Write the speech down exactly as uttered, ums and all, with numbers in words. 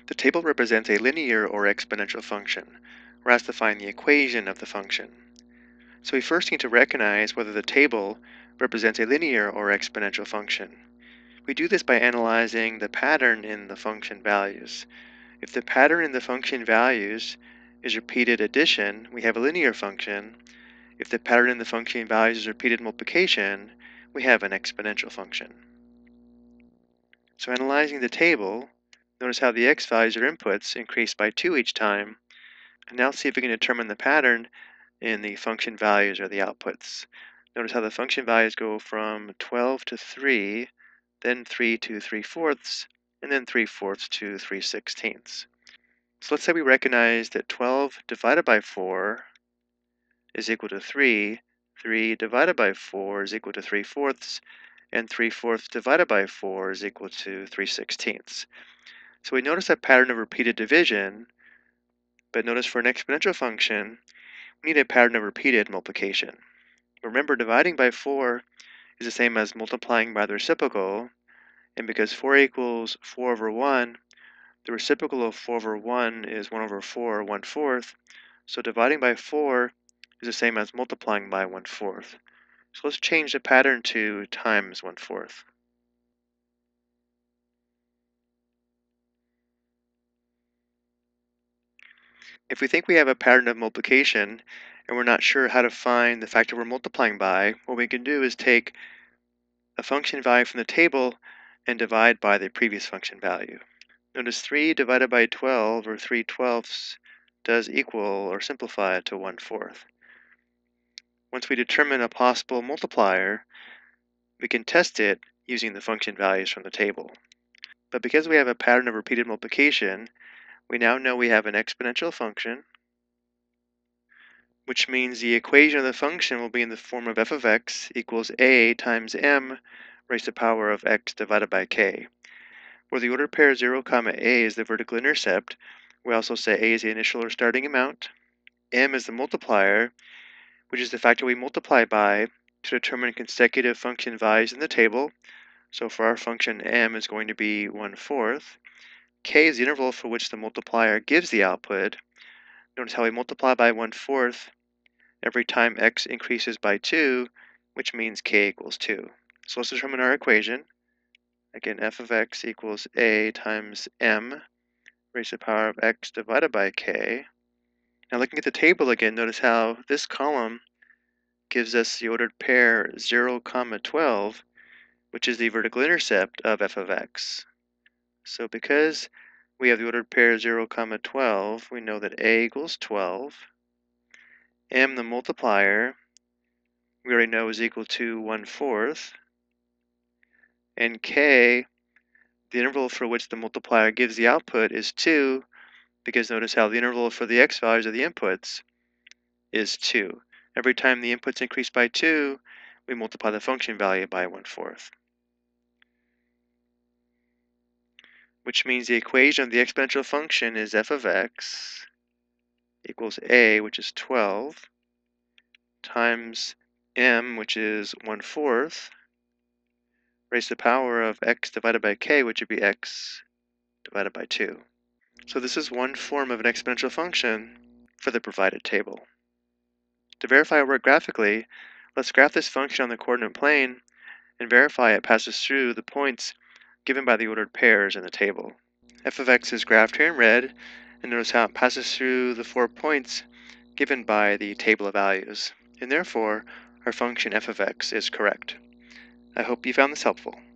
The table represents a linear or exponential function. We're asked to find the equation of the function. So we first need to recognize whether the table represents a linear or exponential function. We do this by analyzing the pattern in the function values. If the pattern in the function values is repeated addition, we have a linear function. If the pattern in the function values is repeated multiplication, we have an exponential function. So analyzing the table, notice how the x values or inputs increase by two each time. And now see if we can determine the pattern in the function values or the outputs. Notice how the function values go from twelve to three, then three to three fourths, and then three fourths to three sixteenths. So let's say we recognize that twelve divided by four is equal to three, three divided by four is equal to three fourths, and three fourths divided by four is equal to three sixteenths. So we notice that pattern of repeated division, but notice for an exponential function, we need a pattern of repeated multiplication. Remember, dividing by four is the same as multiplying by the reciprocal, and because four equals four over one, the reciprocal of four over one is one over four, or one fourth, so dividing by four is the same as multiplying by one fourth. So let's change the pattern to times one fourth. If we think we have a pattern of multiplication and we're not sure how to find the factor we're multiplying by, what we can do is take a function value from the table and divide by the previous function value. Notice three divided by twelve, or three twelfths, does equal or simplify to one fourth. Once we determine a possible multiplier, we can test it using the function values from the table. But because we have a pattern of repeated multiplication, we now know we have an exponential function, which means the equation of the function will be in the form of f of x equals a times m raised to the power of x divided by k, where the ordered pair zero comma a is the vertical intercept. We also say a is the initial or starting amount, m is the multiplier, which is the factor we multiply by to determine consecutive function values in the table. So for our function m is going to be one fourth. K is the interval for which the multiplier gives the output. Notice how we multiply by one fourth every time x increases by two, which means k equals two. So let's determine our equation. Again, f of x equals a times m raised to the power of x divided by k. Now looking at the table again, notice how this column gives us the ordered pair zero comma twelve, which is the vertical intercept of f of x. So because we have the ordered pair zero comma twelve, we know that a equals twelve. M, the multiplier, we already know is equal to one fourth. And k, the interval for which the multiplier gives the output, is two, because notice how the interval for the x values of the inputs is two. Every time the inputs increase by two, we multiply the function value by one fourth. Which means the equation of the exponential function is f of x equals a, which is twelve, times m, which is one fourth, raised to the power of x divided by k, which would be x divided by two. So this is one form of an exponential function for the provided table. To verify our work graphically, let's graph this function on the coordinate plane and verify it passes through the points given by the ordered pairs in the table. F of x is graphed here in red, and notice how it passes through the four points given by the table of values, and therefore our function f of x is correct. I hope you found this helpful.